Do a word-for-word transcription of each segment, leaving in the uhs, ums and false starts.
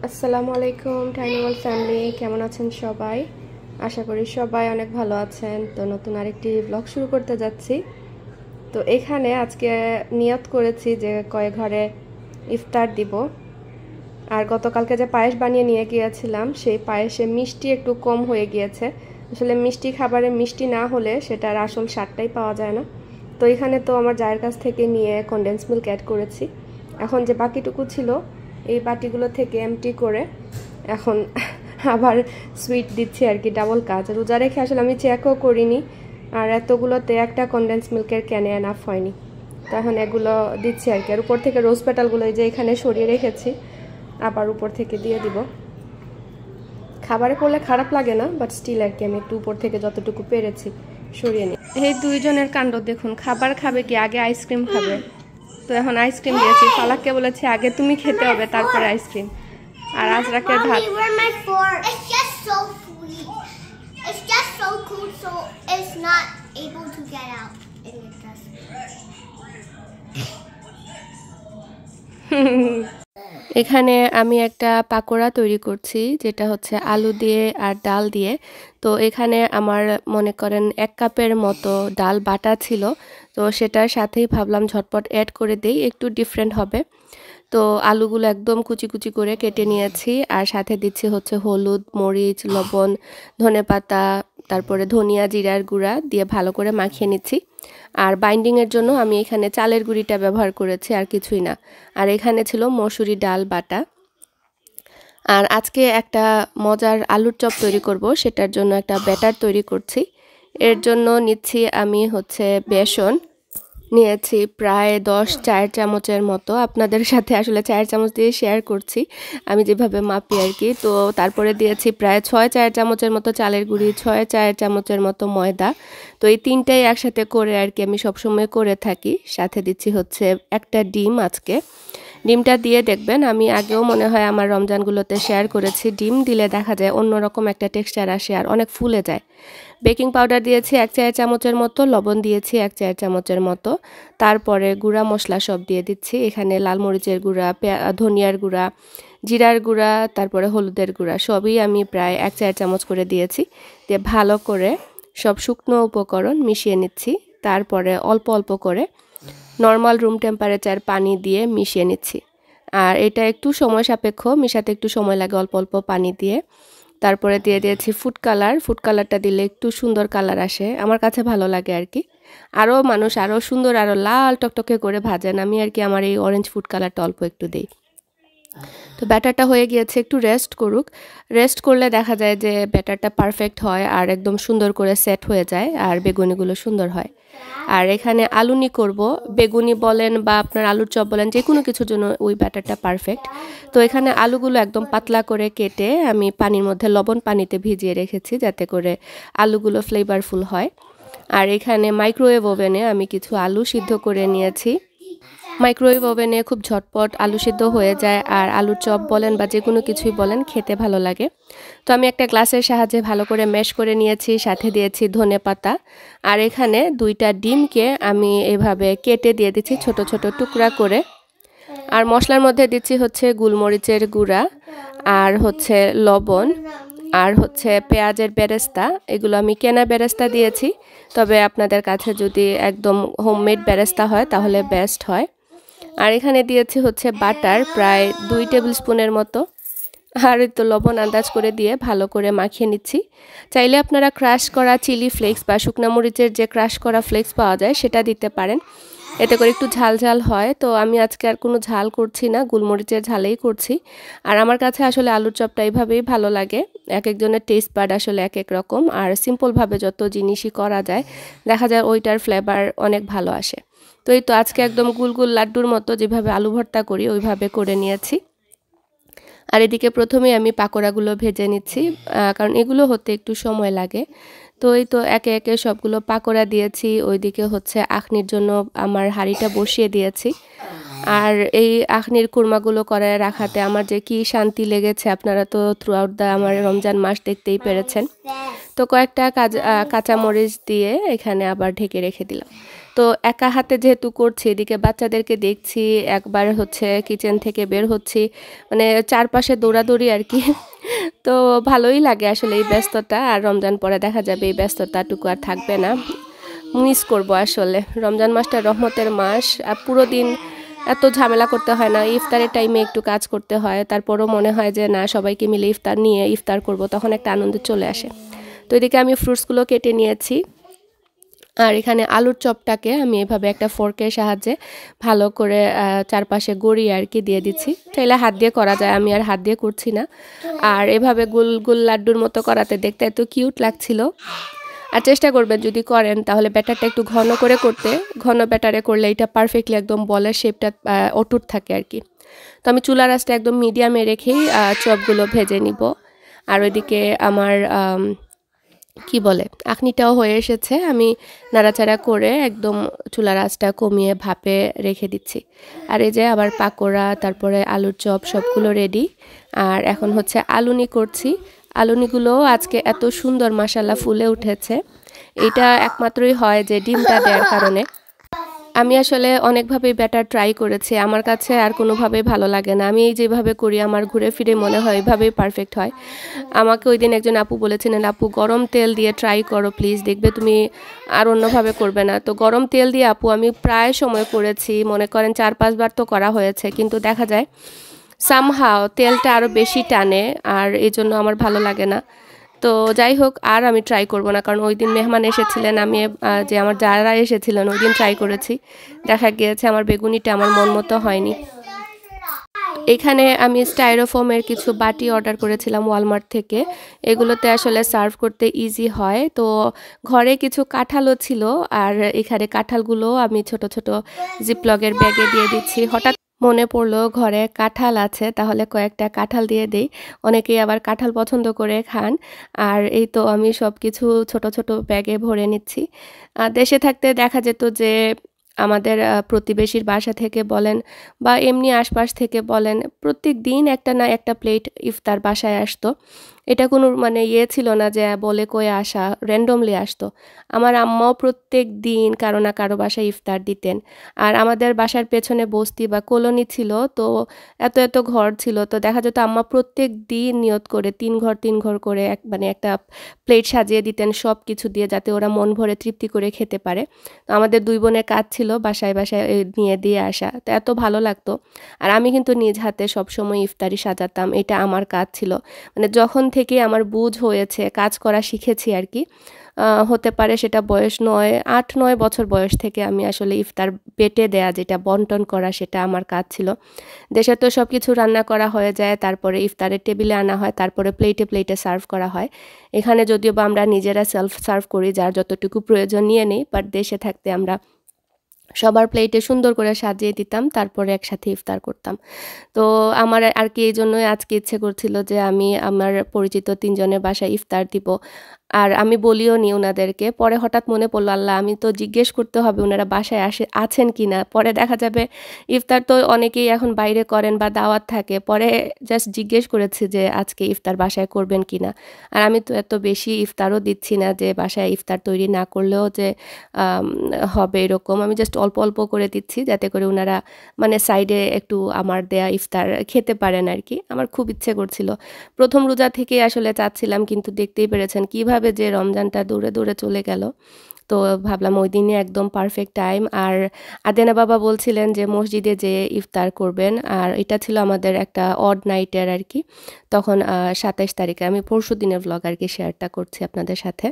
আসসালামু আলাইকুম tiny world family, কেমন আছেন সবাই? আশা করি সবাই অনেক ভালো আছেন। তো নতুন আরেকটি ব্লগ শুরু করতে যাচ্ছি। তো এখানে আজকে নিয়ত করেছি যে কয়েক ঘরে ইফতার দিব। আর গতকালকে যে পায়েস বানিয়ে নিয়ে গিয়েছিলাম সেই পায়েসে মিষ্টি একটু কম হয়ে গিয়েছে। আসলে মিষ্টি খাবারে মিষ্টি না হলে সেটার আসল স্বাদটাই পাওয়া যায় না। তো এখানে তো আমার জায়ের কাছ থেকে নিয়ে কনডেন্স মিল্ক অ্যাড করেছি। এখন যে বাকিটুকু ছিল এই বাটিগুলো থেকে এমটি করে এখন আবার সুইট দিচ্ছি আর কি, ডাবল কাজ। রোজা রেখে আসলে আমি চেকও করিনি, আর এতগুলোতে একটা কনডেন্স মিল্কের ক্যানে এনাফ হয়নি। তো এখন এগুলো দিচ্ছি আর কি। আর উপর থেকে রোজ পেটালগুলো যে এখানে সরিয়ে রেখেছি আবার উপর থেকে দিয়ে দিব। খাবারে পড়লে খারাপ লাগে না, বাট স্টিল আর কি আমি একটু উপর থেকে যতটুকু পেরেছি সরিয়ে নিই। এই দুইজনের কাণ্ড দেখুন, খাবার খাবে কি আগে আইসক্রিম খাবে। তো এখন আইসক্রিম দিয়েছি, ফালাককে বলেছি আগে তুমি খেতে হবে তারপরে আইসক্রিম। আর আজরাকের ভাত। এখানে আমি একটা পাকোড়া তৈরি করছি, যেটা হচ্ছে আলু দিয়ে আর ডাল দিয়ে। তো এখানে আমার মনে করেন এক কাপের মতো ডাল বাটা ছিল, তো সেটার সাথেই ভাবলাম ঝটপট অ্যাড করে দেই, একটু ডিফারেন্ট হবে। তো আলুগুলো একদম কুচি কুচি করে কেটে নিয়েছি, আর সাথে দিচ্ছি হচ্ছে হলুদ, মরিচ, লবণ, ধনেপাতা, তারপরে ধনিয়া জিরার গুঁড়া দিয়ে ভালো করে মাখিয়ে নিচ্ছি। আর বাইন্ডিংয়ের জন্য আমি এখানে চালের গুঁড়িটা ব্যবহার করেছি, আর কিছুই না। আর এখানে ছিল মসুরি ডাল বাটা। আর আজকে একটা মজার আলুর চপ তৈরি করব, সেটার জন্য একটা ব্যাটার তৈরি করছি। এর জন্য নিচ্ছি আমি হচ্ছে বেসন নিয়েছি প্রায় দশ চায়ের চামচের মতো। আপনাদের সাথে আসলে চায়ের চামচ দিয়ে শেয়ার করছি আমি যেভাবে মাপি আর কি। তো তারপরে দিয়েছি প্রায় ছয় চায়ের চামচের মতো চালের গুঁড়ি, ছয় চায়ের চামচের মতো ময়দা। তো এই তিনটাই একসাথে করে আর কি আমি সবসময় করে থাকি। সাথে দিচ্ছি হচ্ছে একটা ডিম। আজকে ডিমটা দিয়ে দেখবেন, আমি আগেও মনে হয় আমার রমজানগুলোতে শেয়ার করেছি, ডিম দিলে দেখা যায় অন্যরকম একটা টেক্সচার আসে আর অনেক ফুলে যায়। বেকিং পাউডার দিয়েছি এক চায়ের চামচের মতো, লবণ দিয়েছি এক চায়ের চামচের মতো। তারপরে গুঁড়া মশলা সব দিয়ে দিচ্ছি। এখানে লাল মরিচের গুঁড়া, ধনিয়ার গুঁড়া, জিরার গুঁড়া, তারপরে হলুদের গুঁড়া সবই আমি প্রায় এক চায়ের চামচ করে দিয়েছি। দিয়ে ভালো করে সব শুকনো উপকরণ মিশিয়ে নিচ্ছি। তারপরে অল্প অল্প করে নর্মাল রুম টেম্পারেচার পানি দিয়ে মিশিয়ে নিচ্ছি। আর এটা একটু সময় সাপেক্ষ, মিশাতে একটু সময় লাগে অল্প অল্প পানি দিয়ে। তারপরে দিয়ে দিয়েছি ফুড কালার। ফুড কালারটা দিলে একটু সুন্দর কালার আসে, আমার কাছে ভালো লাগে আর কি। আরও মানুষ আরও সুন্দর আরও লাল টকটকে করে ভাজেন, আমি আর কি আমার এই অরেঞ্জ ফুড কালারটা অল্প একটু দিই। তো ব্যাটারটা হয়ে গিয়েছে, একটু রেস্ট করুক। রেস্ট করলে দেখা যায় যে ব্যাটারটা পারফেক্ট হয় আর একদম সুন্দর করে সেট হয়ে যায়, আর বেগুনিগুলো সুন্দর হয়। আর এখানে আলুনি করব, বেগুনি বলেন বা আপনার আলুর চপ বলেন, যে কোনো কিছুর জন্য ওই ব্যাটারটা পারফেক্ট। তো এখানে আলুগুলো একদম পাতলা করে কেটে আমি পানির মধ্যে লবণ পানিতে ভিজিয়ে রেখেছি, যাতে করে আলুগুলো ফ্লেভারফুল হয়। আর এখানে মাইক্রোওয়েভ ওভেনে আমি কিছু আলু সিদ্ধ করে নিয়েছি। মাইক্রোওয়েভ ওভেনে খুব ঝটপট আলু সিদ্ধ হয়ে যায়, আর আলুর চপ বলেন বা যে কোনো কিছুই বলেন খেতে ভালো লাগে। তো আমি একটা গ্লাসের সাহায্যে ভালো করে ম্যাশ করে নিয়েছি, সাথে দিয়েছি ধনেপাতা। আর এখানে দুইটা ডিমকে আমি এভাবে কেটে দিয়ে দিচ্ছি ছোট ছোট টুকরা করে। আর মশলার মধ্যে দিচ্ছি হচ্ছে গোলমরিচের গুঁড়া, আর হচ্ছে লবণ, আর হচ্ছে পেঁয়াজের বেরেস্তা। এগুলো আমি কেনা বেরেস্তা দিয়েছি, তবে আপনাদের কাছে যদি একদম হোমমেড বেরেস্তা হয় তাহলে বেস্ট হয়। আর এখানে দিয়েছি হচ্ছে বাটার প্রায় দুই টেবিল স্পুনের মতো। আর তো লবণ আন্দাজ করে দিয়ে ভালো করে মাখিয়ে নিচ্ছি। চাইলে আপনারা ক্রাশ করা চিলি ফ্লেক্স বা শুকনা মরিচের যে ক্রাশ করা ফ্লেক্স পাওয়া যায় সেটা দিতে পারেন, এতে করে একটু ঝাল ঝাল হয়। তো আমি আজকে আর কোনো ঝাল করছি না, গোলমরিচের ঝালেই করছি। আর আমার কাছে আসলে আলুর চপটা এইভাবেই ভালো লাগে। এক একজনের টেস্ট বাড আসলে এক এক রকম, আর সিম্পলভাবে যত জিনিসই করা যায় দেখা যায় ওইটার ফ্লেভার অনেক ভালো আসে। তো এই তো আজকে একদম গুলগুল লাড্ডুর মতো যেভাবে আলু ভর্তা করি ওইভাবে করে নিয়েছি। আর এদিকে প্রথমে আমি পাকোড়াগুলো ভেজে নিচ্ছি, কারণ এগুলো হতে একটু সময় লাগে। তো এই তো একে একে সবগুলো পাকোড়া দিয়েছি। ওইদিকে হচ্ছে আখনির জন্য আমার হাঁড়িটা বসিয়ে দিয়েছি। আর এই আখনির কুরমাগুলো করে রাখাতে আমার যে কি শান্তি লেগেছে, আপনারা তো থ্রু আউট দ্য আমার রমজান মাস দেখতেই পেরেছেন। তো কয়েকটা কাঁচা মরিচ দিয়ে এখানে আবার ঢেকে রেখে দিলাম। তো একা হাতে যেহেতু করছি, এদিকে বাচ্চাদেরকে দেখছি, একবার হচ্ছে কিচেন থেকে বের হচ্ছি, মানে চারপাশে দৌড়াদৌড়ি আর কি। তো ভালোই লাগে আসলে এই ব্যস্ততা। আর রমজান পরে দেখা যাবে এই ব্যস্ততাটুকু আর থাকবে না, মিস করব আসলে। রমজান মাসটা রহমতের মাস, আর পুরো দিন এত ঝামেলা করতে হয় না, ইফতারের টাইমে একটু কাজ করতে হয়, তারপরও মনে হয় যে না সবাইকে মিলে ইফতার নিয়ে ইফতার করব, তখন একটা আনন্দ চলে আসে। তো এদিকে আমি ফ্রুটসগুলো কেটে নিয়েছি, আর এখানে আলুর চপটাকে আমি এভাবে একটা ফোর্কের সাহায্যে ভালো করে চারপাশে গড়িয়ে আর কি দিয়ে দিচ্ছি। চাইলে হাত দিয়ে করা যায়, আমি আর হাত দিয়ে করছি না। আর এভাবে গোল গোল লাড্ডুর মতো করাতে দেখতে এত কিউট লাগছিল। আর চেষ্টা করবেন যদি করেন তাহলে ব্যাটারটা একটু ঘন করে করতে, ঘন ব্যাটারে করলে এটা পারফেক্টলি একদম বলের শেপটা অটুট থাকে আর কি। তো আমি চুলার আঁচটা একদম মিডিয়ামে রেখেই চপগুলো ভেজে নিব। আর ওইদিকে আমার কি বলে আখনিটাও হয়ে এসেছে, আমি নাড়াচাড়া করে একদম চুলার আঁচটা কমিয়ে ভাপে রেখে দিচ্ছি। আর এই যে আবার পাকোড়া, তারপরে আলুর চপ সবগুলো রেডি। আর এখন হচ্ছে আলুনি করছি। আলুনিগুলোও আজকে এত সুন্দর মাশাআল্লাহ ফুলে উঠেছে। এটা একমাত্রই হয় যে ডিমটা দেওয়ার কারণে। আমি আসলে অনেকভাবেই ব্যাটার ট্রাই করেছি, আমার কাছে আর কোনোভাবেই ভালো লাগে না। আমি এই যেভাবে করি আমার ঘুরে ফিরে মনে হয় এইভাবেই পারফেক্ট হয়। আমাকে ওই দিন একজন আপু বলেছিলেন, আপু গরম তেল দিয়ে ট্রাই করো প্লিজ, দেখবে তুমি আর অন্যভাবে করবে না। তো গরম তেল দিয়ে আপু আমি প্রায় সময় করেছি, মনে করেন চার পাঁচবার তো করা হয়েছে, কিন্তু দেখা যায় সামহাও তেলটা আরও বেশি টানে, আর এই জন্য আমার ভালো লাগে না। তো যাই হোক, আর আমি ট্রাই করব না, কারণ ওই দিন মেহমান এসেছিলেন, আমি যে আমার যারা এসেছিলেন ওই দিন ট্রাই করেছি, দেখা গিয়েছে আমার বেগুনিটা আমার মন মতো হয়নি। এখানে আমি স্টাইরোফোমের কিছু বাটি অর্ডার করেছিলাম ওয়ালমার্ট থেকে, এগুলোতে আসলে সার্ভ করতে ইজি হয়। তো ঘরে কিছু কাঁঠালও ছিল, আর এখানে কাঁঠালগুলো আমি ছোট ছোট জিপলগের ব্যাগে দিয়ে দিচ্ছি। হঠাৎ মনে পড়লো ঘরে কাঁঠাল আছে, তাহলে কয়েকটা কাঁঠাল দিয়ে দেই, অনেকেই আবার কাঁঠাল পছন্দ করে খান। আর এই তো আমি সব কিছু ছোট ছোট ব্যাগে ভরে নিচ্ছি। দেশে থাকতে দেখা যেত যে আমাদের প্রতিবেশীর বাসা থেকে বলেন বা এমনি আশপাশ থেকে বলেন, প্রত্যেক দিন একটা না একটা প্লেট ইফতার বাসায় আসতো। এটা কোনো মানে ইয়ে ছিল না যে বলে কয়ে আসা, র্যান্ডমলি আসতো। আমার আম্মাও প্রত্যেক দিন কারো না কারো বাসায় ইফতার দিতেন। আর আমাদের বাসার পেছনে বস্তি বা কলোনি ছিল, তো এত এত ঘর ছিল, তো দেখা যেত আম্মা প্রত্যেক দিন নিয়ত করে তিন ঘর তিন ঘর করে এক মানে একটা প্লেট সাজিয়ে দিতেন সব কিছু দিয়ে, যাতে ওরা মন ভরে তৃপ্তি করে খেতে পারে। তো আমাদের দুই বোনের কাজ ছিল বাসায় বাসায় নিয়ে দিয়ে আসা, তো এত ভালো লাগতো। আর আমি কিন্তু নিজ হাতে সবসময় ইফতারি সাজাতাম, এটা আমার কাজ ছিল। মানে যখন থেকে আমার বুঝ হয়েছে, কাজ করা শিখেছি আর কি, হতে পারে সেটা বয়স নয় আট নয় বছর বয়স থেকে আমি আসলে ইফতার বেটে দেয়া, যেটা বন্টন করা, সেটা আমার কাজ ছিল। দেশে তো সব কিছু রান্না করা হয়ে যায়, তারপরে ইফতারের টেবিলে আনা হয়, তারপরে প্লেটে প্লেটে সার্ভ করা হয়। এখানে যদিও বা আমরা নিজেরা সেলফ সার্ভ করি, যার যতটুকু প্রয়োজন নিয়ে নিই, বাট দেশে থাকতে আমরা সবার প্লেটে সুন্দর করে সাজিয়ে দিতাম, তারপরে একসাথে ইফতার করতাম। তো আমার আর কি এই জন্যই আজকে ইচ্ছে করছিল যে আমি আমার পরিচিত তিনজনের বাসায় ইফতার দিব। আর আমি বলিও নি ওনাদেরকে, পরে হঠাৎ মনে পড়লো আল্লাহ আমি তো জিজ্ঞেস করতে হবে ওনারা বাসায় আসে আছেন কি না। পরে দেখা যাবে ইফতার তো অনেকেই এখন বাইরে করেন বা দাওয়াত থাকে, পরে জাস্ট জিজ্ঞেস করেছি যে আজকে ইফতার বাসায় করবেন কি না। আর আমি তো এত বেশি ইফতারও দিচ্ছি না যে বাসায় ইফতার তৈরি না করলেও যে হবে এরকম, আমি জাস্ট অল্প অল্প করে দিচ্ছি, যাতে করে ওনারা মানে সাইডে একটু আমার দেয়া ইফতার খেতে পারেন আর কি। আমার খুব ইচ্ছে করছিল, প্রথম রোজা থেকে আসলে চাচ্ছিলাম, কিন্তু দেখতেই পেরেছেন কিভাবে যে রমজানটা দৌড়ে দৌড়ে চলে গেল। তো ভাবলাম ওই দিনই একদম পারফেক্ট টাইম। আর আদেনা বাবা বলছিলেন যে মসজিদে যে ইফতার করবেন, আর এটা ছিল আমাদের একটা অড নাইটের আর কি। তখন সাতাইশ তারিখে, আমি পরশু দিনের ব্লগ আর কি শেয়ারটা করছি আপনাদের সাথে।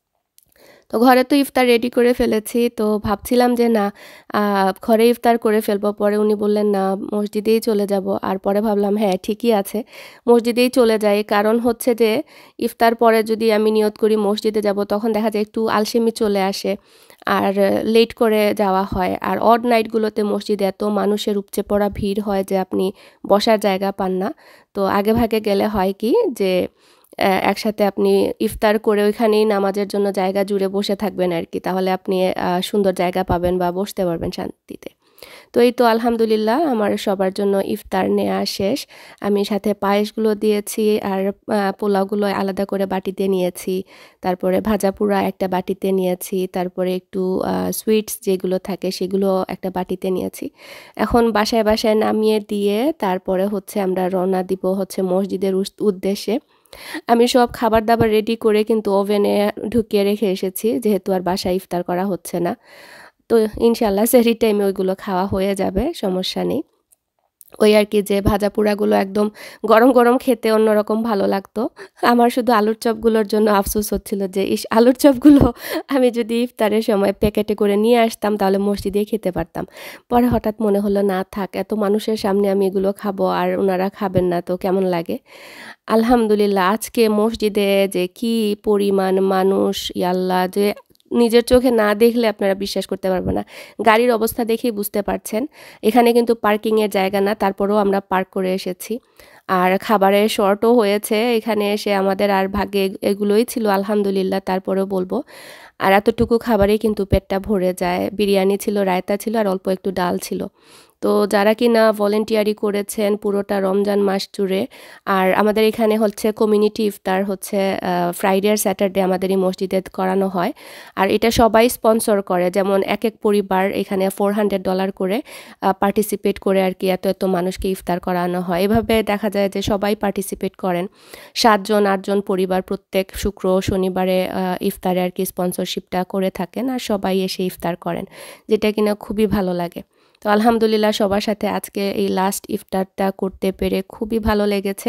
তো ঘরে তো ইফতার রেডি করে ফেলেছি, তো ভাবছিলাম যে না ঘরে ইফতার করে ফেলবো, পরে উনি বললেন না মসজিদেই চলে যাব। আর পরে ভাবলাম হ্যাঁ ঠিকই আছে, মসজিদেই চলে যাই। কারণ হচ্ছে যে ইফতার পরে যদি আমি নিয়ত করি মসজিদে যাব, তখন দেখা যায় একটু আলসেমি চলে আসে, আর লেট করে যাওয়া হয়। আর অড নাইটগুলোতে মসজিদে এত মানুষের উপচে পড়া ভিড় হয় যে আপনি বসার জায়গা পান না। তো আগে ভাগে গেলে হয় কি যে একসাথে আপনি ইফতার করে ওইখানেই নামাজের জন্য জায়গা জুড়ে বসে থাকবেন আর কি, তাহলে আপনি সুন্দর জায়গা পাবেন বা বসতে পারবেন শান্তিতে। তো এই তো আলহামদুলিল্লাহ আমার সবার জন্য ইফতার নেওয়া শেষ। আমি সাথে পায়েসগুলো দিয়েছি আর পোলাওগুলো আলাদা করে বাটিতে নিয়েছি। তারপরে ভাজা পোড়া একটা বাটিতে নিয়েছি। তারপরে একটু সুইটস যেগুলো থাকে সেগুলো একটা বাটিতে নিয়েছি। এখন বাসায় বাসায় নামিয়ে দিয়ে তারপরে হচ্ছে আমরা রওনা দিব হচ্ছে মসজিদের উদ্দেশ্যে। আমি সব খাবার দাবার রেডি করে কিন্তু ওভেনে ঢুকিয়ে রেখে এসেছি, যেহেতু আর বাসায় ইফতার করা হচ্ছে না। তো ইনশাল্লাহ সেহরি টাইমে ওইগুলো খাওয়া হয়ে যাবে, সমস্যা নেই। ওই আর কি যে ভাজা পোড়াগুলো একদম গরম গরম খেতে অন্যরকম ভালো লাগতো। আমার শুধু আলুর চপগুলোর জন্য আফসোস হচ্ছিল যে ইস আলুর চপগুলো আমি যদি ইফতারের সময় প্যাকেটে করে নিয়ে আসতাম তাহলে মসজিদে খেতে পারতাম। পরে হঠাৎ মনে হলো না থাক, এত মানুষের সামনে আমি এগুলো খাবো আর ওনারা খাবেন না তো কেমন লাগে। আলহামদুলিল্লাহ আজকে মসজিদে যে কি পরিমাণ মানুষ, ইয়াল্লাহ, যে নিজের চোখে না দেখলে আপনারা বিশ্বাস করতে পারবেন না। গাড়ির অবস্থা দেখেই বুঝতে পারছেন। এখানে কিন্তু পার্কিংয়ের জায়গা না, তারপরেও আমরা পার্ক করে এসেছি। আর খাবারের শর্টও হয়েছে এখানে এসে আমাদের, আর ভাগ্যে এগুলোই ছিল আলহামদুলিল্লাহ, তারপরেও বলবো। আর এতটুকু খাবারেই কিন্তু পেটটা ভরে যায়। বিরিয়ানি ছিল, রায়তা ছিল আর অল্প একটু ডাল ছিল। তো যারা কিনা ভলেন্টিয়ারি করেছেন পুরোটা রমজান মাস জুড়ে, আর আমাদের এখানে হচ্ছে কমিউনিটি ইফতার হচ্ছে ফ্রাইডে আর স্যাটারডে আমাদের এই মসজিদে করানো হয়। আর এটা সবাই স্পন্সর করে, যেমন এক এক পরিবার এখানে ফোর হান্ড্রেড ডলার করে পার্টিসিপেট করে আর কি এত এত মানুষকে ইফতার করানো হয়। এভাবে দেখা যায় যে সবাই পার্টিসিপেট করেন। সাতজন আটজন পরিবার প্রত্যেক শুক্র শনিবারে ইফতারে আর কি স্পন্সরশিপটা করে থাকেন, আর সবাই এসে ইফতার করেন, যেটা কিনা খুবই ভালো লাগে। তো আলহামদুলিল্লাহ সবার সাথে আজকে এই লাস্ট ইফতারটা করতে পেরে খুবই ভালো লেগেছে।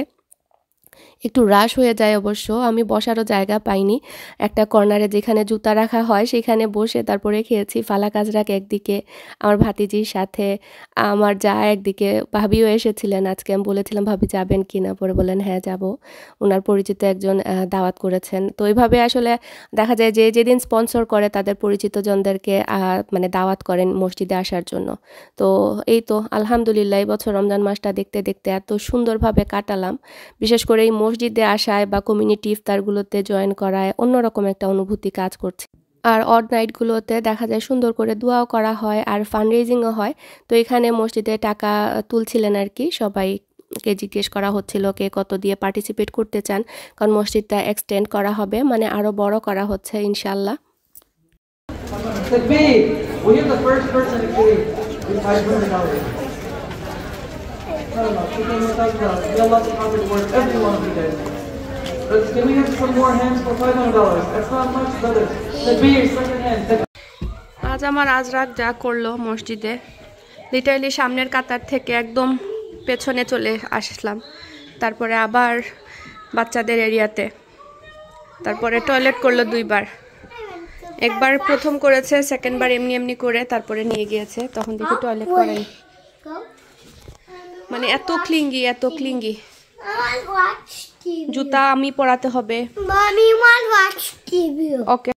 একটু রাশ হয়ে যায় অবশ্য, আমি বসারও জায়গা পাইনি। একটা কর্নারে যেখানে জুতা রাখা হয় সেখানে বসে তারপরে খেয়েছি। ফালাক আজরাক একদিকে, আমার ভাতিজির সাথে আমার যা একদিকে, ভাবিও এসেছিলেন আজকে। আমি বলেছিলাম ভাবি যাবেন কি না, পরে বলেন হ্যাঁ যাব, ওনার পরিচিত একজন দাওয়াত করেছেন। তো এইভাবে আসলে দেখা যায় যে যেদিন স্পন্সর করে তাদের পরিচিত জনদেরকে মানে দাওয়াত করেন মসজিদে আসার জন্য। তো এই তো আলহামদুলিল্লাহ এই বছর রমজান মাসটা দেখতে দেখতে এত সুন্দরভাবে কাটালাম। বিশেষ করে এই মসজিদে আসায় বা কমিউনিটি ইফতারগুলোতে জয়েন করায় অন্যরকম একটা অনুভূতি কাজ করছে। আর অড নাইটগুলোতে দেখা যায় সুন্দর করে দোয়াও করা হয় আর ফান্ড রেজিংও হয়। তো এখানে মসজিদে টাকা তুলছিলেন আর কি, সবাইকে জিজ্ঞেস করা হচ্ছিল কে কত দিয়ে পার্টিসিপেট করতে চান, কারণ মসজিদটা এক্সটেন্ড করা হবে, মানে আরও বড় করা হচ্ছে ইনশাল্লাহ। Can we have some more hands for five hundred dollars? That's not much, brothers. Takbir, second hand. আজ আমার আজরাক যা করলো মসজিদে, লিটারালি সামনের কাতার থেকে একদম পেছনে চলে আসলাম, তারপরে আবার বাচ্চাদের এরিয়াতে, তারপরে টয়লেট করলো দুইবার। একবার প্রথম করেছে, সেকেন্ডবার এমনি এমনি করে তারপরে নিয়ে গিয়েছে, তখন দেখি টয়লেট করেন। মানে এত ক্লিঙ্গি, এত ক্লিঙ্গি। জুতা আমি পরাতে হবে। ওকে।